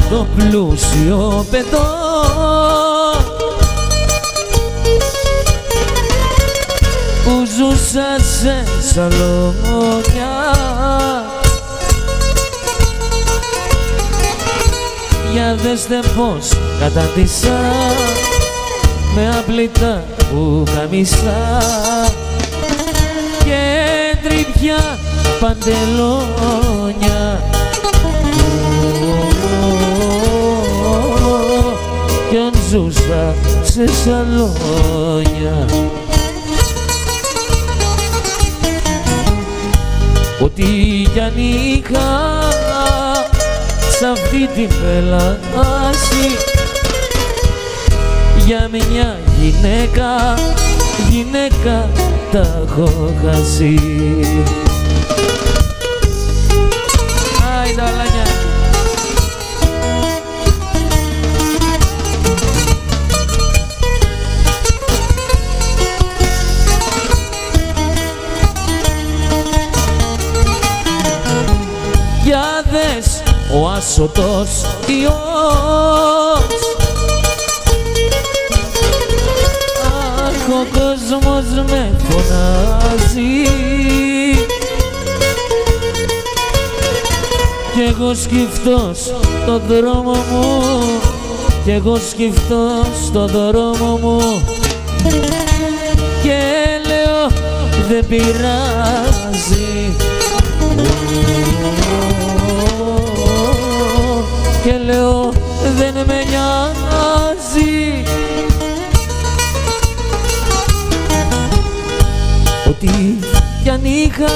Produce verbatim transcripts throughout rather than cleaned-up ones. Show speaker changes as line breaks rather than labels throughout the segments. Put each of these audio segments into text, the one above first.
στο πλούσιο πετώ που ζούσα σε σαλόνια για δέστε πως καταντήσα με απλητά που καμίσα και τρυπιά παντελόνια κι αν ζούσα σε σαλόνια. Ό,τι κι αν είχα σ' αυτή την πελάση για μια γυναίκα, γυναίκα τα έχω χάσει. Άιντε αλάνια. Για δες ο άσωτος ιός, αχ ο κόσμος με φωνάζει κι εγώ σκυφτώ στον δρόμο μου, κι εγώ σκυφτώ στον δρόμο μου και λέω δεν πειράζει και λέω δεν με νοιάζει. Ό,τι κι αν είχα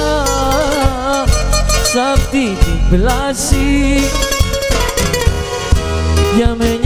σ' αυτή την πλάση για με